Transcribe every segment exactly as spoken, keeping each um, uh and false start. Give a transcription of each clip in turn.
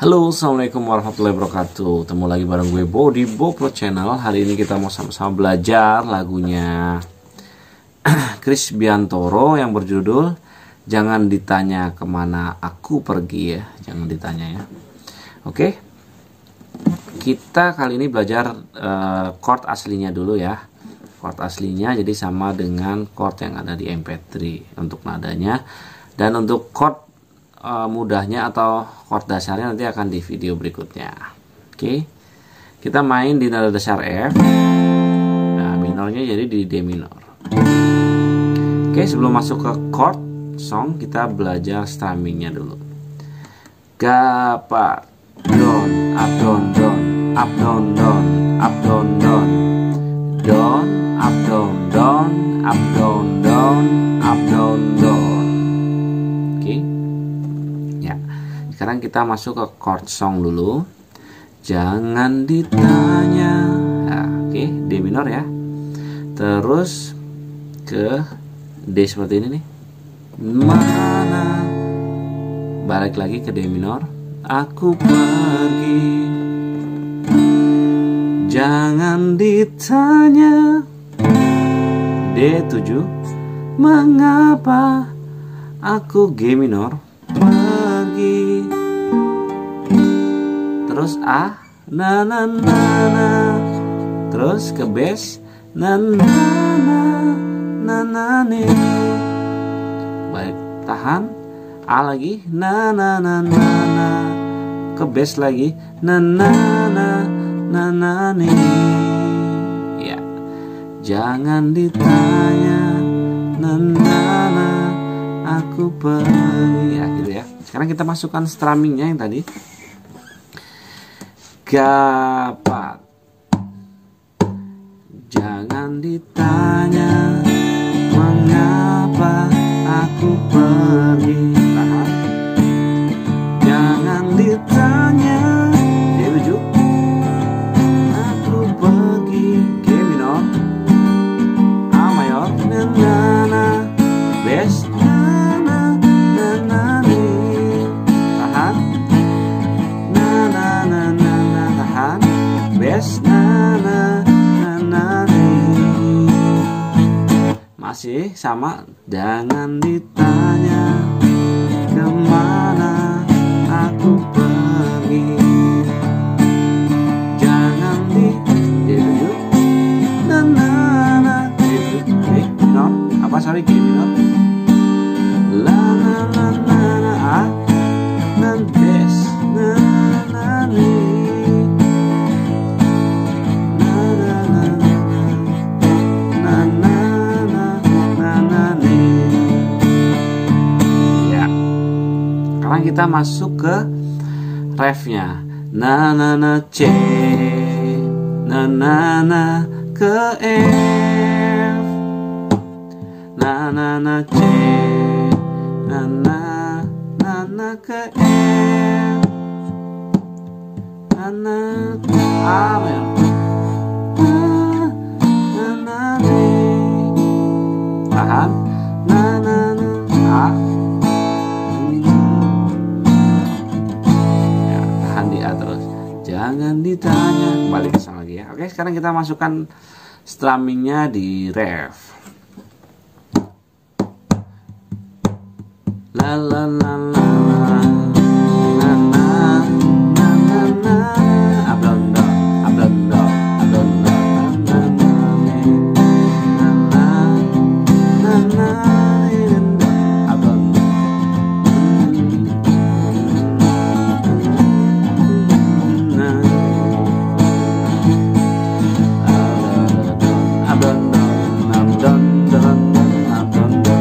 Halo, assalamualaikum warahmatullahi wabarakatuh. Ketemu lagi bareng gue Bo di Bo Pro Channel. Hari ini kita mau sama-sama belajar lagunya Chris Biantoro yang berjudul Jangan Ditanya Kemana Aku Pergi, ya. Jangan ditanya, ya. Oke, kita kali ini belajar uh, chord aslinya dulu, ya. Chord aslinya jadi sama dengan chord yang ada di M P tiga untuk nadanya. Dan untuk chord uh, mudahnya atau chord dasarnya nanti akan di video berikutnya. Oke, kita main di nada dasar F. Nah, minornya jadi di D minor. Oke, sebelum masuk ke chord song, kita belajar strummingnya dulu. Ga, pa, don, up, don, don, up, don, don, up, don, don, don, up, don, don, up, don, don, up, don, don. Oke, ya. Sekarang kita masuk ke chord song dulu. Jangan ditanya. Nah, oke, D minor, ya. Terus ke D seperti ini nih. Mana, balik lagi ke D minor. Aku pergi. Jangan ditanya. D tujuh. Mengapa aku G minor pergi. Terus A, na na na na. Terus ke bass, na na na na na ni. Baik, tahan. A lagi, na na na na na. Ke bass lagi, na na na na na ni. Ya, jangan ditanya, na na na, aku pergi. Ya, gitu ya. Sekarang kita masukkan strummingnya yang tadi. Gapat. Jangan ditanya mengapa aku pergi. Tahan. Jangan ditanya. D tujuh. Aku pergi. G minor. A mayor. Na na na. Bass. Na na na na ni. Tahan. Na na na na na. Tahan. Bass. Na na na na ni. Masih sama. Jangan ditanya kemana aku pergi. Jangan di D tujuh. Na na na. D tujuh. G minor. Apa sorry G minor. La na na na na. A. Na bass. Na na ni. Na na na na. Na na na na na ni. Ya. Sekarang kita masuk ke refnya. Na na na C. Na na na ke F. Na na na C. Na na na na ke F. Na na A mayor. Na na ni. Tahan. Na na na A. Ya, tahan di A terus. Jangan ditanya. Kembali ke sana lagi, ya. Oke, sekarang kita masukkan strummingnya di ref. La la la la la. Na na na na na. Abdon don, abdon don, abdon don, na na na. Na na na na. Abdon don. Na. Abdon don, abdon don, abdon don.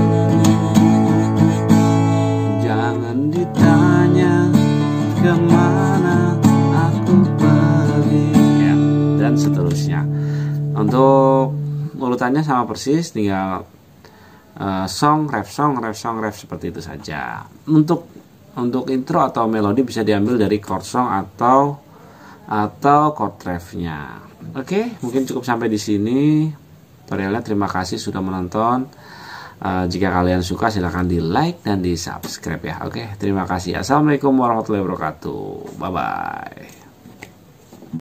Jangan ditanya kemana aku pergi, ya, dan seterusnya. Untuk urutannya sama persis, tinggal uh, song, ref, song, ref, song, ref seperti itu saja. Untuk untuk intro atau melodi bisa diambil dari chord song atau atau chord refnya. Oke, mungkin cukup sampai di sini tutorialnya. Terima kasih sudah menonton. Uh, jika kalian suka silahkan di like dan di subscribe ya. Oke, terima kasih. Assalamualaikum warahmatullahi wabarakatuh. Bye bye.